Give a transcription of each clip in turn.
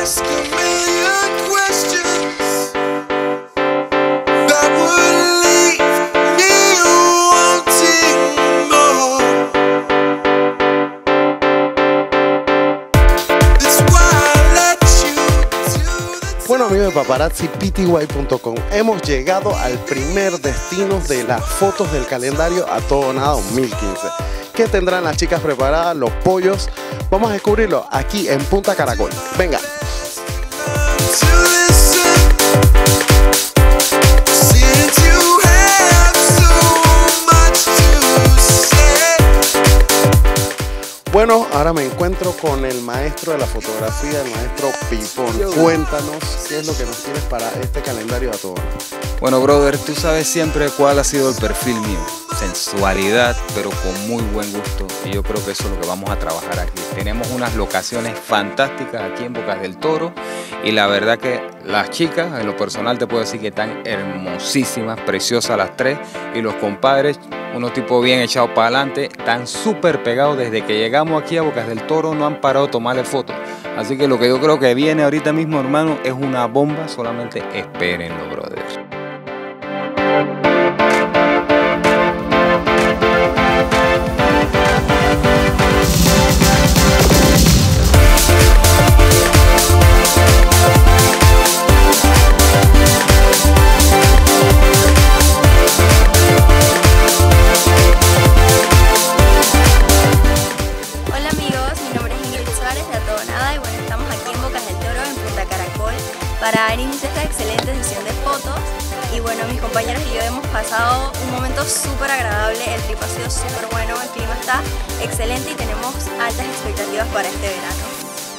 Bueno, amigos de PaparazzIPty.com, hemos llegado al primer destino de las fotos del calendario A Todo Nada 2015. ¿Qué tendrán las chicas preparadas, los pollos? Vamos a descubrirlo aquí en Punta Caracol. Venga. Bueno, ahora me encuentro con el maestro de la fotografía, el maestro Pipón. Cuéntanos qué es lo que nos tienes para este calendario A Todo Nada. Bueno, brother, tú sabes siempre cuál ha sido el perfil mío. Sensualidad, pero con muy buen gusto. Y yo creo que eso es lo que vamos a trabajar aquí. Tenemos unas locaciones fantásticas aquí en Bocas del Toro. Y la verdad que las chicas, en lo personal te puedo decir que están hermosísimas, preciosas las tres. Y los compadres, unos tipos bien echados para adelante, están súper pegados. Desde que llegamos aquí a Bocas del Toro no han parado de tomarle fotos. Así que lo que yo creo que viene ahorita mismo, hermano, es una bomba. Solamente espérenlo, brother. Para iniciar esta excelente sesión de fotos. Y bueno, mis compañeros y yo hemos pasado un momento súper agradable, el trip ha sido súper bueno, el clima está excelente y tenemos altas expectativas para este verano.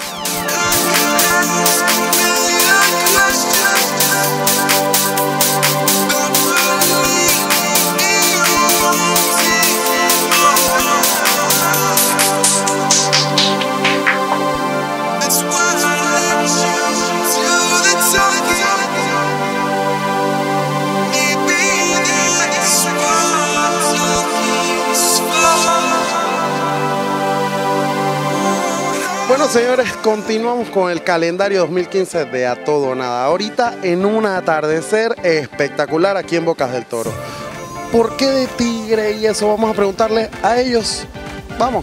Bueno, señores, continuamos con el calendario 2015 de A Todo Nada. Ahorita en un atardecer espectacular aquí en Bocas del Toro. ¿Por qué de tigre y eso? Vamos a preguntarle a ellos. Vamos.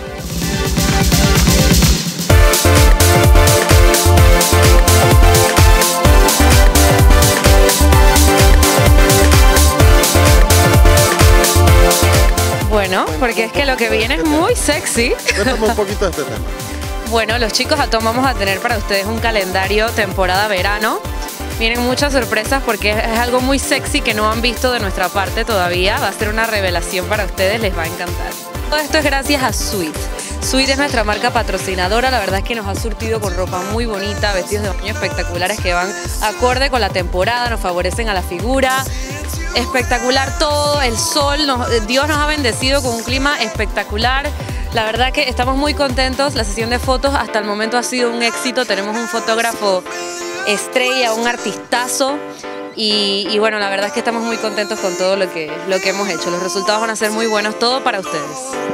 Bueno, porque es que lo que viene es muy sexy. Cuéntame un poquito de este tema. Bueno, los chicos A Todo vamos a tener para ustedes un calendario temporada verano. Vienen muchas sorpresas porque es algo muy sexy que no han visto de nuestra parte todavía. Va a ser una revelación para ustedes, les va a encantar. Todo esto es gracias a Sweet. Sweet es nuestra marca patrocinadora, la verdad es que nos ha surtido con ropa muy bonita, vestidos de baño espectaculares que van acorde con la temporada, nos favorecen a la figura. Espectacular todo, el sol, Dios nos ha bendecido con un clima espectacular. La verdad que estamos muy contentos, la sesión de fotos hasta el momento ha sido un éxito, tenemos un fotógrafo estrella, un artistazo y bueno, la verdad es que estamos muy contentos con todo lo que hemos hecho. Los resultados van a ser muy buenos, todo para ustedes.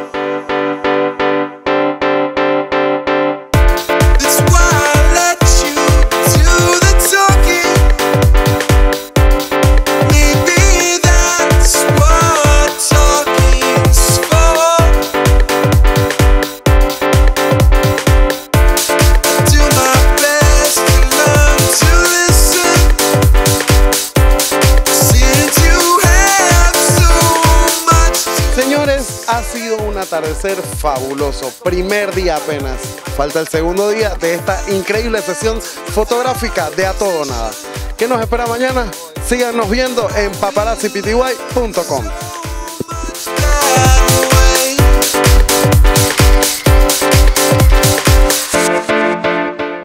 Ha sido un atardecer fabuloso, primer día apenas, falta el segundo día de esta increíble sesión fotográfica de A Todo Nada. ¿Qué nos espera mañana? Síganos viendo en PaparazzIPty.com.